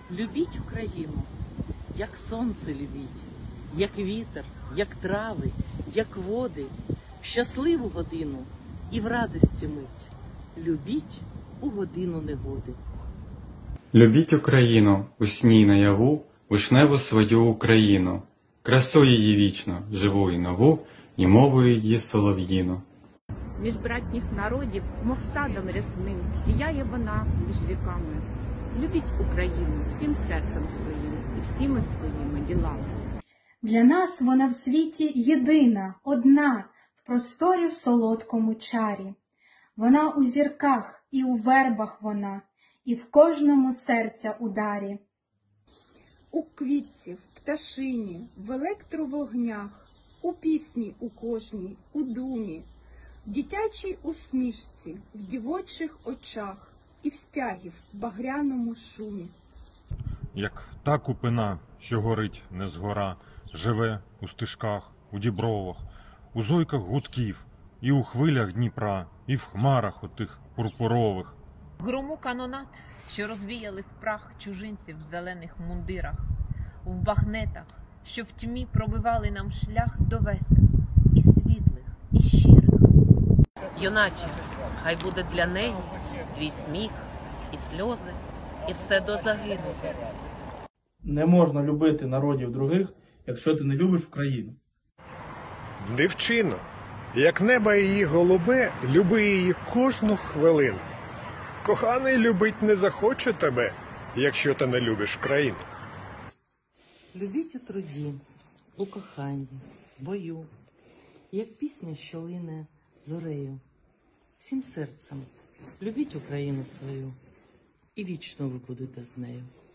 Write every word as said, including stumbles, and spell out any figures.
Любіть Україну, як сонце любіть, як вітер, як трави, як води, в щасливу годину і в радості мить. Любіть у годину негоди. Любіть Україну, у сні й наяву, вишневу свою Україну, красу її вічно, живу і нову, і мовою її солов'їну. Між братніх народів, мов садом рясним, сіяє вона між віками. Любіть Україну всім серцем своїм і всіми своїми ділами. Для нас вона в світі єдина, одна, в просторі в солодкому чарі. Вона у зірках і у вербах вона, і в кожному серця ударі. У квітці, в пташині, в електровогнях, у пісні у кожній, у думі, в дитячій усмішці, в дівочих очах і в стягів багряному шумі. Як та купина, що горить не згора, живе у стежках, у дібровах, у зойках гудків, і у хвилях Дніпра, і в хмарах отих пурпурових. В грому канонат, що розвіяли в прах чужинців в зелених мундирах, в багнетах, що в тьмі пробивали нам шлях до весел, і світлих, і щирих. Юначе, хай буде для неї твій сміх, і сльози, і все до загину. Не можна любити народів других, якщо ти не любиш Україну. Дівчино, як небо її голубе, люби її кожну хвилину. Коханий любить не захоче тебе, якщо ти не любиш країну. Любіть у труді, у коханні, бою, як пісня, що лине зорею. Всім серцем любіть Україну свою, і вічно ви будете з нею.